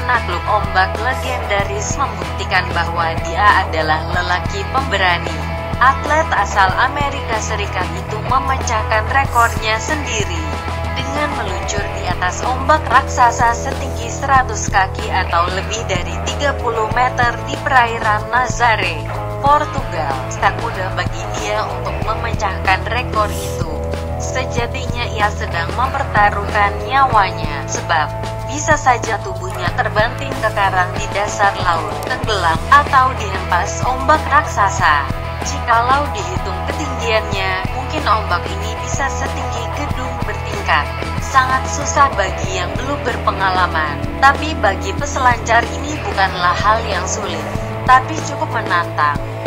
penakluk ombak legendaris membuktikan bahwa dia adalah lelaki pemberani. Atlet asal Amerika Serikat itu memecahkan rekornya sendiri dengan meluncur di atas ombak raksasa setinggi 100 kaki atau lebih dari 30 meter di perairan Nazaré, Portugal. Tak mudah bagi dia untuk memecahkan rekor itu. Sejatinya ia sedang mempertaruhkan nyawanya, sebab bisa saja tubuhnya terbanting ke karang di dasar laut, tenggelam, atau dihempas ombak raksasa. Jikalau dihitung ketinggiannya, mungkin ombak ini bisa setinggi gedung bertingkat. Sangat susah bagi yang belum berpengalaman, tapi bagi peselancar ini bukanlah hal yang sulit, tapi cukup menantang.